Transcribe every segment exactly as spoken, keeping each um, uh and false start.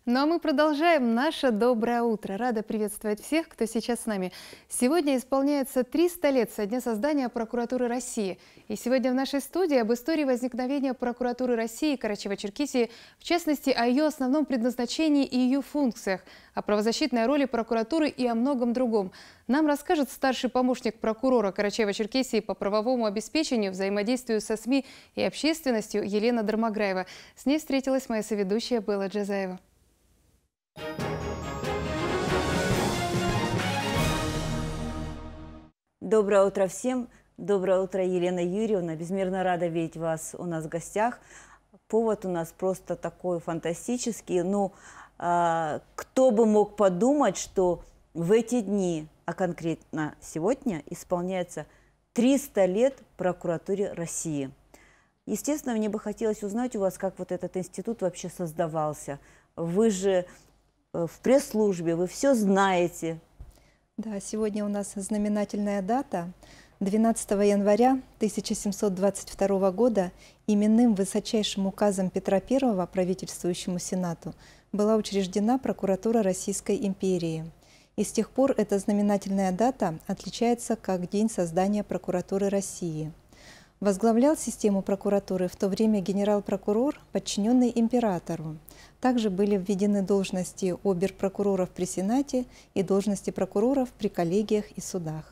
Ну а мы продолжаем наше доброе утро. Рада приветствовать всех, кто сейчас с нами. Сегодня исполняется триста лет со дня создания Прокуратуры России. И сегодня в нашей студии об истории возникновения Прокуратуры России Карачаево-Черкесии, в частности, о ее основном предназначении и ее функциях, о правозащитной роли прокуратуры и о многом другом. Нам расскажет старший помощник прокурора Карачаево-Черкесии по правовому обеспечению, взаимодействию со СМИ и общественностью Елена Дармограева. С ней встретилась моя соведущая Белла Джазаева. Доброе утро всем. Доброе утро, Елена Юрьевна. Безмерно рада видеть вас у нас в гостях. Повод у нас просто такой фантастический. Ну, а, кто бы мог подумать, что в эти дни, а конкретно сегодня, исполняется триста лет прокуратуре России. Естественно, мне бы хотелось узнать у вас, как вот этот институт вообще создавался. Вы же в пресс-службе, вы все знаете. Да, сегодня у нас знаменательная дата. двенадцатого января тысяча семьсот двадцать второго года именным высочайшим указом Петра Первого правительствующему Сенату была учреждена Прокуратура Российской империи. И с тех пор эта знаменательная дата отличается как День создания Прокуратуры России. Возглавлял систему прокуратуры в то время генерал-прокурор, подчиненный императору. Также были введены должности обер-прокуроров при Сенате и должности прокуроров при коллегиях и судах.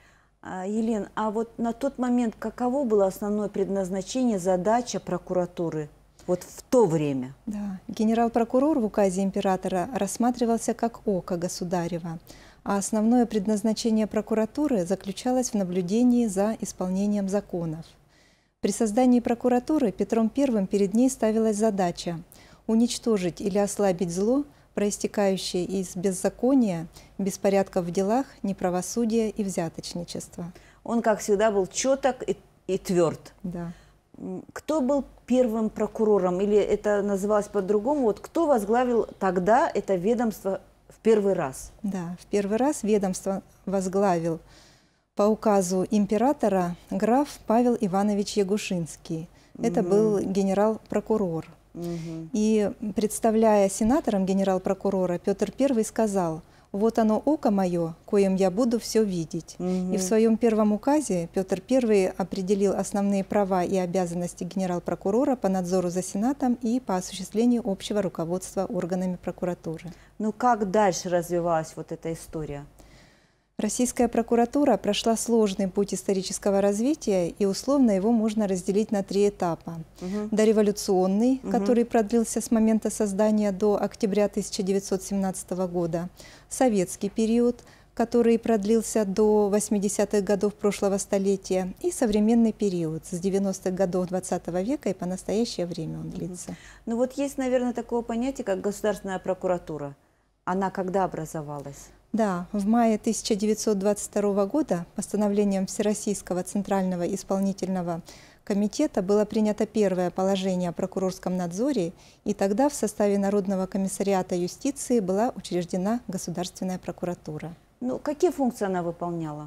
Елена, а вот на тот момент каково было основное предназначение, задача прокуратуры вот в то время? Да, генерал-прокурор в указе императора рассматривался как око государева, а основное предназначение прокуратуры заключалось в наблюдении за исполнением законов. При создании прокуратуры Петром Первым перед ней ставилась задача уничтожить или ослабить зло, проистекающее из беззакония, беспорядков в делах, неправосудия и взяточничества. Он, как всегда, был четок и, и тверд. Да. Кто был первым прокурором, или это называлось по-другому? Вот кто возглавил тогда это ведомство в первый раз? Да, в первый раз ведомство возглавил по указу императора граф Павел Иванович Ягушинский. Это mm-hmm. был генерал-прокурор. Mm-hmm. И представляя сенатором генерал-прокурора, Петр Первый сказал: «Вот оно око мое, коим я буду все видеть». Mm-hmm. И в своем первом указе Петр Первый определил основные права и обязанности генерал-прокурора по надзору за Сенатом и по осуществлению общего руководства органами прокуратуры. Ну как дальше развивалась вот эта история? Российская прокуратура прошла сложный путь исторического развития, и условно его можно разделить на три этапа. Угу. Дореволюционный, угу. который продлился с момента создания до октября тысяча девятьсот семнадцатого года. Советский период, который продлился до восьмидесятых годов прошлого столетия. И современный период с девяностых годов двадцатого века и по настоящее время он длится. Угу. Ну вот есть, наверное, такое понятие, как государственная прокуратура. Она когда образовалась? Да, в мае тысяча девятьсот двадцать второго года постановлением Всероссийского Центрального исполнительного комитета было принято первое положение о прокурорском надзоре, и тогда в составе Народного комиссариата юстиции была учреждена Государственная прокуратура. Ну, какие функции она выполняла?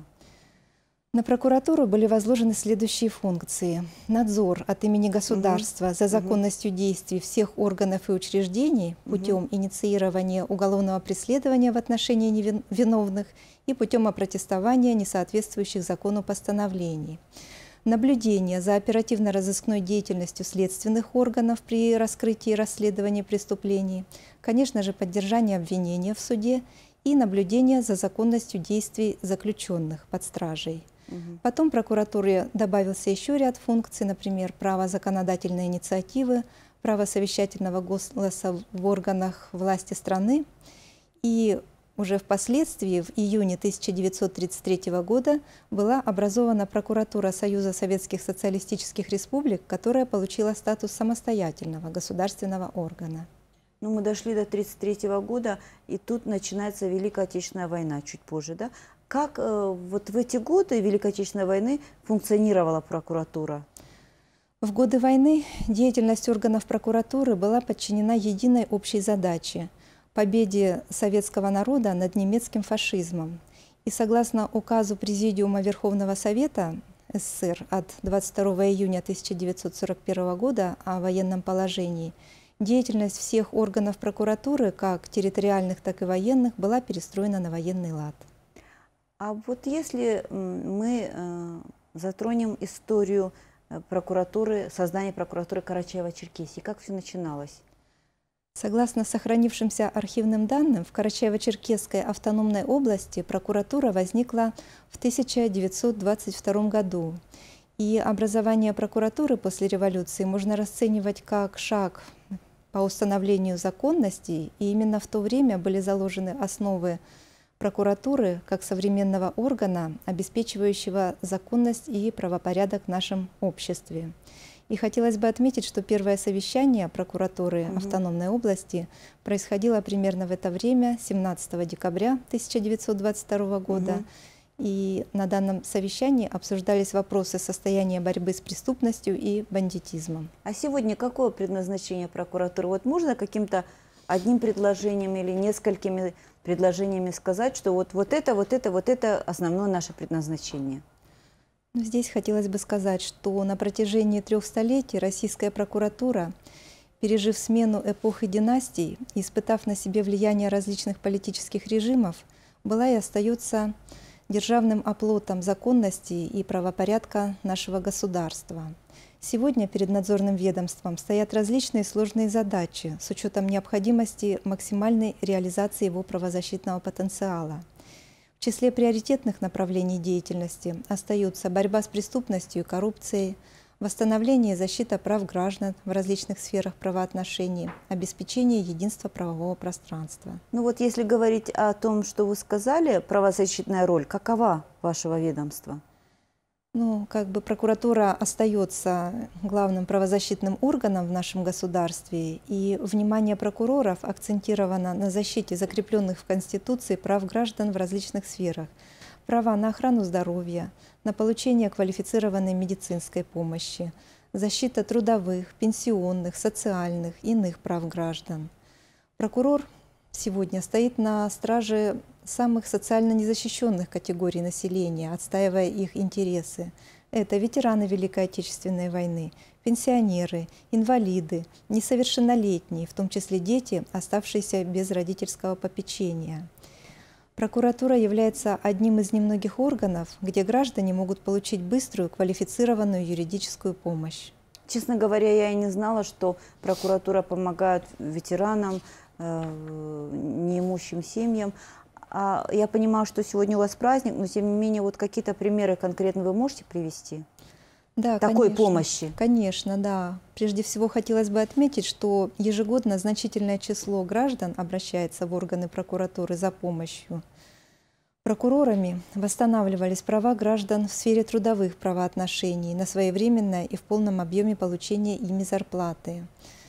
На прокуратуру были возложены следующие функции. Надзор от имени государства угу. за законностью угу. действий всех органов и учреждений путем угу. инициирования уголовного преследования в отношении невиновных и путем опротестования несоответствующих закону постановлений. Наблюдение за оперативно-розыскной деятельностью следственных органов при раскрытии и расследовании преступлений. Конечно же, поддержание обвинения в суде и наблюдение за законностью действий заключенных под стражей. Угу. Потом прокуратуре добавился еще ряд функций, например, право законодательной инициативы, право совещательного голоса в органах власти страны. И уже впоследствии, в июне тысяча девятьсот тридцать третьего года, была образована прокуратура Союза Советских Социалистических Республик, которая получила статус самостоятельного государственного органа. Ну, мы дошли до тридцать третьего года, и тут начинается Великая Отечественная война, чуть позже, да? Как э, вот в эти годы Великой Отечественной войны функционировала прокуратура? В годы войны деятельность органов прокуратуры была подчинена единой общей задаче – победе советского народа над немецким фашизмом. И согласно указу Президиума Верховного Совета СССР от двадцать второго июня тысяча девятьсот сорок первого года о военном положении Деятельность всех органов прокуратуры, как территориальных, так и военных, была перестроена на военный лад. А вот если мы э, затронем историю прокуратуры, создания прокуратуры Карачаево-Черкесии, как все начиналось? Согласно сохранившимся архивным данным, в Карачаево-Черкесской автономной области прокуратура возникла в тысяча девятьсот двадцать втором году. И образование прокуратуры после революции можно расценивать как шаг по установлению законности, и именно в то время были заложены основы прокуратуры как современного органа, обеспечивающего законность и правопорядок в нашем обществе. И хотелось бы отметить, что первое совещание прокуратуры угу. автономной области происходило примерно в это время, семнадцатого декабря тысяча девятьсот двадцать второго года. Угу. И на данном совещании обсуждались вопросы состояния борьбы с преступностью и бандитизмом. А сегодня какое предназначение прокуратуры? Вот можно каким-то одним предложением или несколькими предложениями сказать, что вот, вот это, вот это, вот это основное наше предназначение? Но здесь хотелось бы сказать, что на протяжении трех столетий российская прокуратура, пережив смену эпох и династий, испытав на себе влияние различных политических режимов, была и остается державным оплотом законности и правопорядка нашего государства. Сегодня перед надзорным ведомством стоят различные сложные задачи с учетом необходимости максимальной реализации его правозащитного потенциала. В числе приоритетных направлений деятельности остаются борьба с преступностью и коррупцией, восстановление и защита прав граждан в различных сферах правоотношений, обеспечение единства правового пространства. Ну вот если говорить о том, что вы сказали, правозащитная роль, какова вашего ведомства? Ну, как бы прокуратура остается главным правозащитным органом в нашем государстве, и внимание прокуроров акцентировано на защите закрепленных в Конституции прав граждан в различных сферах. Права на охрану здоровья, на получение квалифицированной медицинской помощи, защита трудовых, пенсионных, социальных, иных прав граждан. Прокурор сегодня стоит на страже самых социально незащищенных категорий населения, отстаивая их интересы. Это ветераны Великой Отечественной войны, пенсионеры, инвалиды, несовершеннолетние, в том числе дети, оставшиеся без родительского попечения. Прокуратура является одним из немногих органов, где граждане могут получить быструю, квалифицированную юридическую помощь. Честно говоря, я и не знала, что прокуратура помогает ветеранам, э, неимущим семьям. А я понимаю, что сегодня у вас праздник, но тем не менее, вот какие-то примеры конкретно вы можете привести? Да, такой конечно, помощи? Конечно, да. Прежде всего хотелось бы отметить, что ежегодно значительное число граждан обращается в органы прокуратуры за помощью. Прокурорами восстанавливались права граждан в сфере трудовых правоотношений на своевременное и в полном объеме получения ими зарплаты.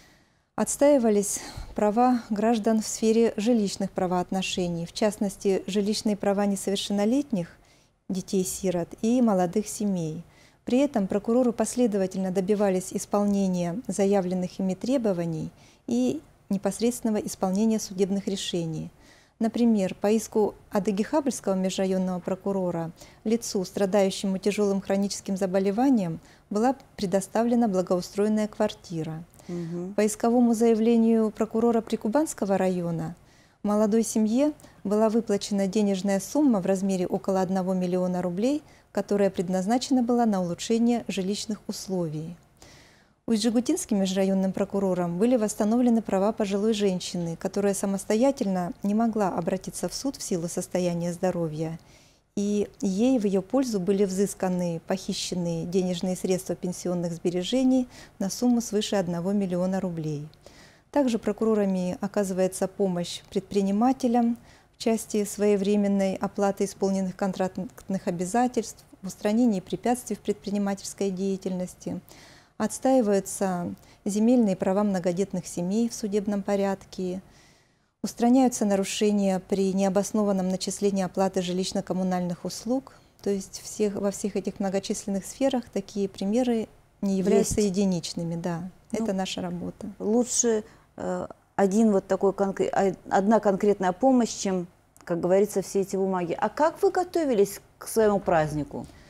Отстаивались права граждан в сфере жилищных правоотношений, в частности, жилищные права несовершеннолетних детей-сирот и молодых семей. При этом прокуроры последовательно добивались исполнения заявленных ими требований и непосредственного исполнения судебных решений. Например, по иску Адыгихабльского межрайонного прокурора лицу, страдающему тяжелым хроническим заболеванием, была предоставлена благоустроенная квартира. Угу. По исковому заявлению прокурора Прикубанского района молодой семье была выплачена денежная сумма в размере около одного миллиона рублей, которая предназначена была на улучшение жилищных условий. Усть-Жигутинским межрайонным прокурором были восстановлены права пожилой женщины, которая самостоятельно не могла обратиться в суд в силу состояния здоровья, и ей в ее пользу были взысканы похищенные денежные средства пенсионных сбережений на сумму свыше одного миллиона рублей. Также прокурорами оказывается помощь предпринимателям в части своевременной оплаты исполненных контрактных обязательств, в устранении препятствий в предпринимательской деятельности. Отстаиваются земельные права многодетных семей в судебном порядке, устраняются нарушения при необоснованном начислении оплаты жилищно-коммунальных услуг. То есть всех, во всех этих многочисленных сферах такие примеры не являются Есть. единичными. Да, ну, это наша работа. Лучше э, один вот такой, одна конкретная помощь, чем, как говорится, все эти бумаги. А как вы готовились к своему празднику?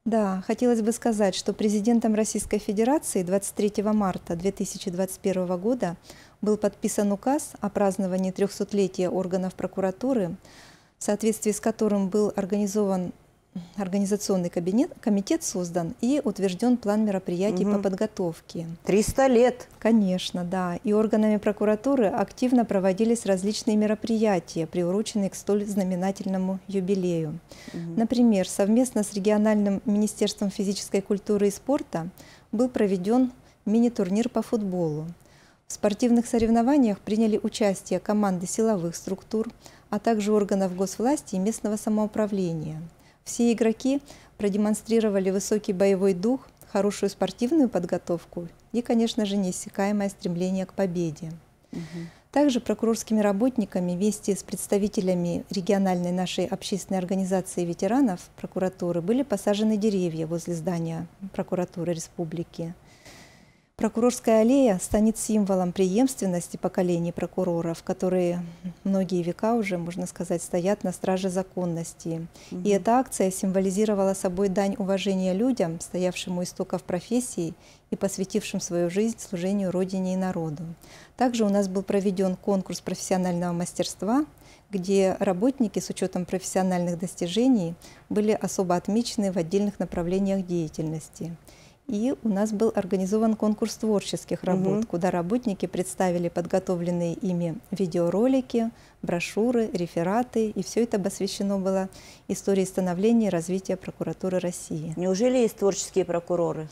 Да, хотелось бы сказать, что президентом Российской Федерации двадцать третьего марта две тысячи двадцать первого года был подписан указ о праздновании трехсотлетия органов прокуратуры, в соответствии с которым был организован организационный кабинет, комитет создан и утвержден план мероприятий Угу. по подготовке. триста лет. Конечно, да. И органами прокуратуры активно проводились различные мероприятия, приуроченные к столь знаменательному юбилею. Угу. Например, совместно с региональным министерством физической культуры и спорта был проведен мини-турнир по футболу. В спортивных соревнованиях приняли участие команды силовых структур, а также органов госвласти и местного самоуправления. Все игроки продемонстрировали высокий боевой дух, хорошую спортивную подготовку и, конечно же, неиссякаемое стремление к победе. Угу. Также прокурорскими работниками вместе с представителями региональной нашей общественной организации ветеранов прокуратуры были посажены деревья возле здания прокуратуры республики. Прокурорская аллея станет символом преемственности поколений прокуроров, которые многие века уже, можно сказать, стоят на страже законности. Угу. И эта акция символизировала собой дань уважения людям, стоявшим у истоков профессии и посвятившим свою жизнь служению Родине и народу. Также у нас был проведен конкурс профессионального мастерства, где работники с учетом профессиональных достижений были особо отмечены в отдельных направлениях деятельности. И у нас был организован конкурс творческих работ, угу. куда работники представили подготовленные ими видеоролики, брошюры, рефераты, и все это посвящено было истории становления и развития прокуратуры России. Неужели есть творческие прокуроры?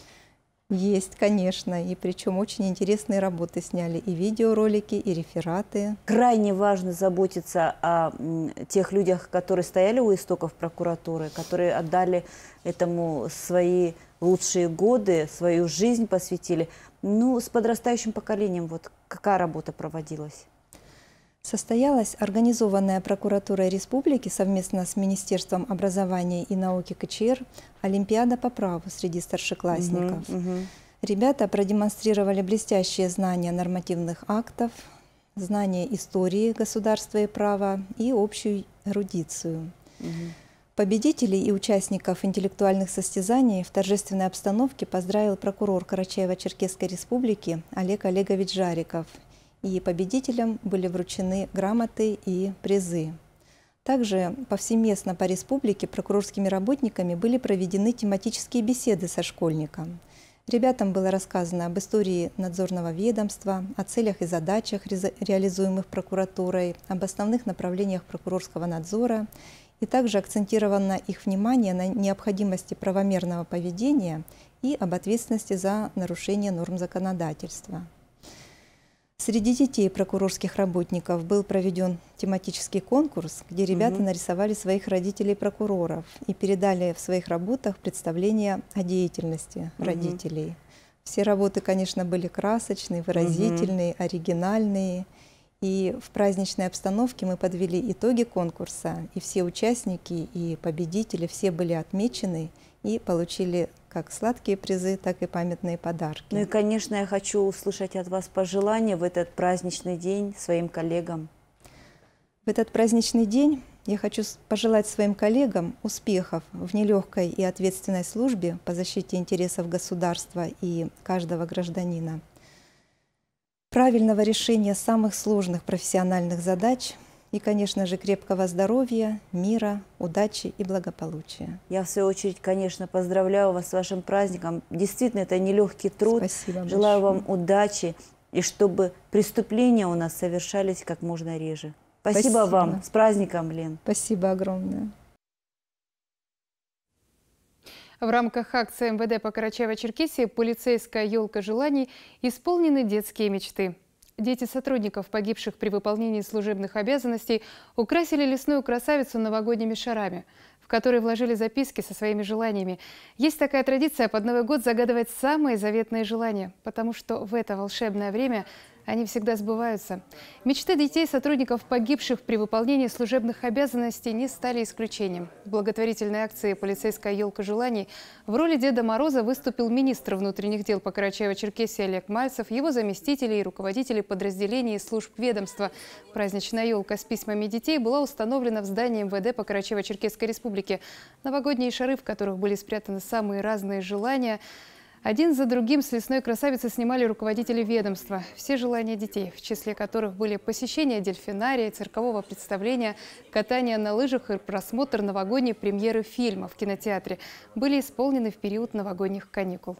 Есть, конечно, и причем очень интересные работы сняли, и видеоролики, и рефераты. Крайне важно заботиться о тех людях, которые стояли у истоков прокуратуры, которые отдали этому свои лучшие годы, свою жизнь посвятили. Ну, с подрастающим поколением вот какая работа проводилась? Состоялась организованная прокуратурой республики совместно с Министерством образования и науки ка че эр Олимпиада по праву среди старшеклассников. Угу, угу. Ребята продемонстрировали блестящие знания нормативных актов, знания истории государства и права и общую эрудицию. Угу. Победителей и участников интеллектуальных состязаний в торжественной обстановке поздравил прокурор Карачаево-Черкесской республики Олег Олегович Жариков. И победителям были вручены грамоты и призы. Также повсеместно по республике прокурорскими работниками были проведены тематические беседы со школьником. Ребятам было рассказано об истории надзорного ведомства, о целях и задачах, реализуемых прокуратурой, об основных направлениях прокурорского надзора, и также акцентировано их внимание на необходимости правомерного поведения и об ответственности за нарушение норм законодательства. Среди детей прокурорских работников был проведен тематический конкурс, где ребята угу. нарисовали своих родителей-прокуроров и передали в своих работах представления о деятельности угу. родителей. Все работы, конечно, были красочные, выразительные, угу. оригинальные. И в праздничной обстановке мы подвели итоги конкурса, и все участники и победители, все были отмечены и получили как сладкие призы, так и памятные подарки. Ну и, конечно, я хочу услышать от вас пожелания в этот праздничный день своим коллегам. В этот праздничный день я хочу пожелать своим коллегам успехов в нелегкой и ответственной службе по защите интересов государства и каждого гражданина, правильного решения самых сложных профессиональных задач и, конечно же, крепкого здоровья, мира, удачи и благополучия. Я, в свою очередь, конечно, поздравляю вас с вашим праздником. Действительно, это нелегкий труд. Спасибо Желаю большое. вам удачи, и чтобы преступления у нас совершались как можно реже. Спасибо, Спасибо вам. С праздником, Лен. Спасибо огромное. В рамках акции эм вэ дэ по Карачаево-Черкесии «Полицейская елка желаний» исполнены детские мечты. Дети сотрудников, погибших при выполнении служебных обязанностей, украсили лесную красавицу новогодними шарами, в которые вложили записки со своими желаниями. Есть такая традиция под Новый год загадывать самые заветные желания, потому что в это волшебное время Они всегда сбываются. Мечты детей сотрудников, погибших при выполнении служебных обязанностей, не стали исключением. В благотворительной акции «Полицейская елка желаний» в роли Деда Мороза выступил министр внутренних дел по Карачаево-Черкесии Олег Мальцев, его заместители и руководители подразделений и служб ведомства. Праздничная елка с письмами детей была установлена в здании эм вэ дэ по Карачаево-Черкесской республике. Новогодние шары, в которых были спрятаны самые разные желания, один за другим с лесной красавицы снимали руководители ведомства. Все желания детей, в числе которых были посещение дельфинария, циркового представления, катание на лыжах и просмотр новогодней премьеры фильма в кинотеатре, были исполнены в период новогодних каникул.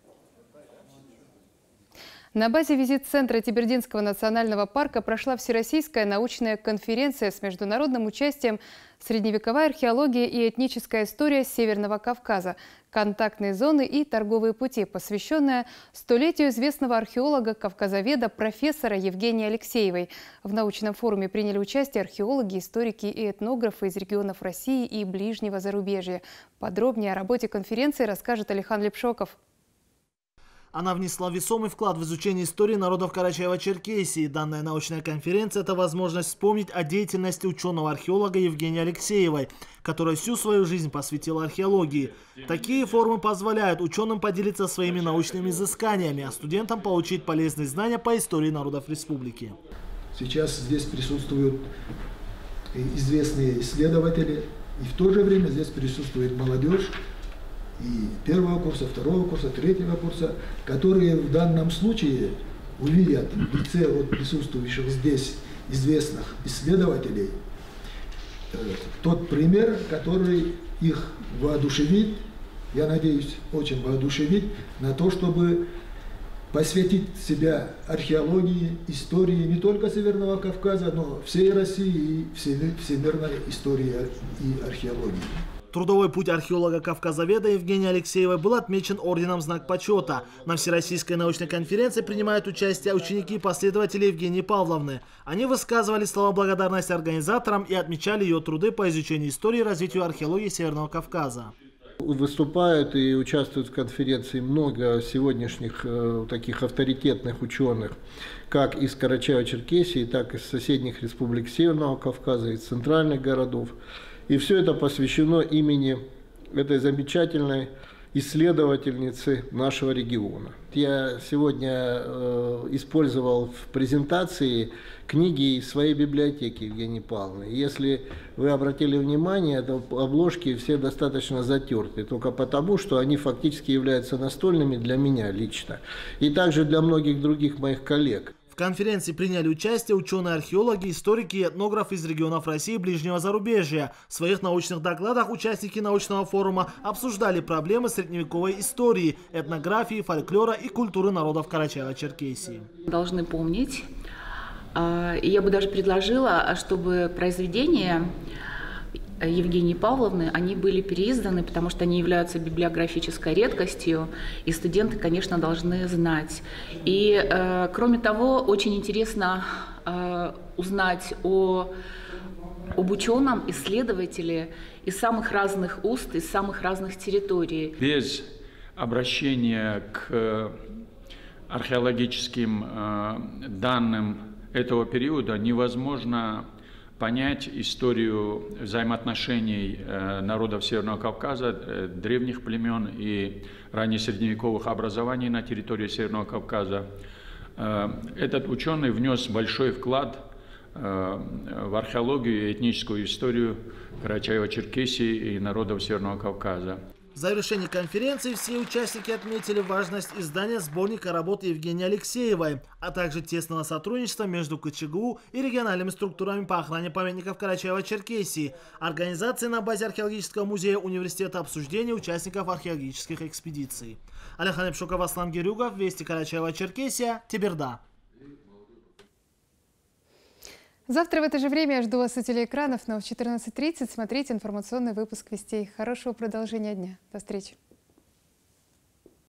На базе визит-центра Тибердинского национального парка прошла всероссийская научная конференция с международным участием «Средневековая археология и этническая история Северного Кавказа. Контактные зоны и торговые пути», посвященная столетию известного археолога-кавказоведа профессора Евгении Алексеевой. В научном форуме приняли участие археологи, историки и этнографы из регионов России и ближнего зарубежья. Подробнее о работе конференции расскажет Алихан Лепшоков. Она внесла весомый вклад в изучение истории народов Карачаево-Черкесии. Данная научная конференция – это возможность вспомнить о деятельности ученого-археолога Евгении Алексеевой, которая всю свою жизнь посвятила археологии. Такие форумы позволяют ученым поделиться своими научными изысканиями, а студентам получить полезные знания по истории народов республики. Сейчас здесь присутствуют известные исследователи, и в то же время здесь присутствует молодежь, и первого курса, второго курса, третьего курса, которые в данном случае увидят в лице вот присутствующих здесь известных исследователей э, тот пример, который их воодушевит, я надеюсь, очень воодушевит на то, чтобы посвятить себя археологии, истории не только Северного Кавказа, но всей России и всемирной истории и археологии. Трудовой путь археолога-кавказоведа Евгении Алексеевой был отмечен орденом «Знак почета». На Всероссийской научной конференции принимают участие ученики и последователи Евгении Павловны. Они высказывали слова благодарности организаторам и отмечали ее труды по изучению истории и развитию археологии Северного Кавказа. Выступают и участвуют в конференции много сегодняшних э, таких авторитетных ученых, как из Карачаево-Черкесии, так и из соседних республик Северного Кавказа, из центральных городов. И все это посвящено имени этой замечательной исследовательницы нашего региона. Я сегодня э, использовал в презентации книги из своей библиотеки Евгении Павловны. Если вы обратили внимание, то обложки все достаточно затерты, только потому, что они фактически являются настольными для меня лично, и также для многих других моих коллег. В конференции приняли участие ученые-археологи, историки и этнографы из регионов России и ближнего зарубежья. В своих научных докладах участники научного форума обсуждали проблемы средневековой истории, этнографии, фольклора и культуры народов Карачаево-Черкесии. Должны помнить, и я бы даже предложила, чтобы произведения Евгении Павловны, они были переизданы, потому что они являются библиографической редкостью, и студенты, конечно, должны знать. И, э, кроме того, очень интересно э, узнать о, об ученом, исследователе из самых разных уст, из самых разных территорий. Без обращения к археологическим э, данным этого периода невозможно понять историю взаимоотношений э, народов Северного Кавказа, э, древних племен и раннесредневековых образований на территории Северного Кавказа. Э, этот ученый внес большой вклад э, в археологию и этническую историю Карачаево-Черкесии и народов Северного Кавказа. В завершении конференции все участники отметили важность издания сборника работ Евгении Алексеевой, а также тесного сотрудничества между ка че гэ у и региональными структурами по охране памятников Карачаево-Черкесии, организации на базе археологического музея университета, обсуждения участников археологических экспедиций. Алихан Лепшоков, Аслан Герюгов, Вести Карачаево-Черкесия, Теберда. Завтра в это же время я жду вас у телеэкранов, но в четырнадцать тридцать смотрите информационный выпуск «Вестей». Хорошего продолжения дня. До встречи.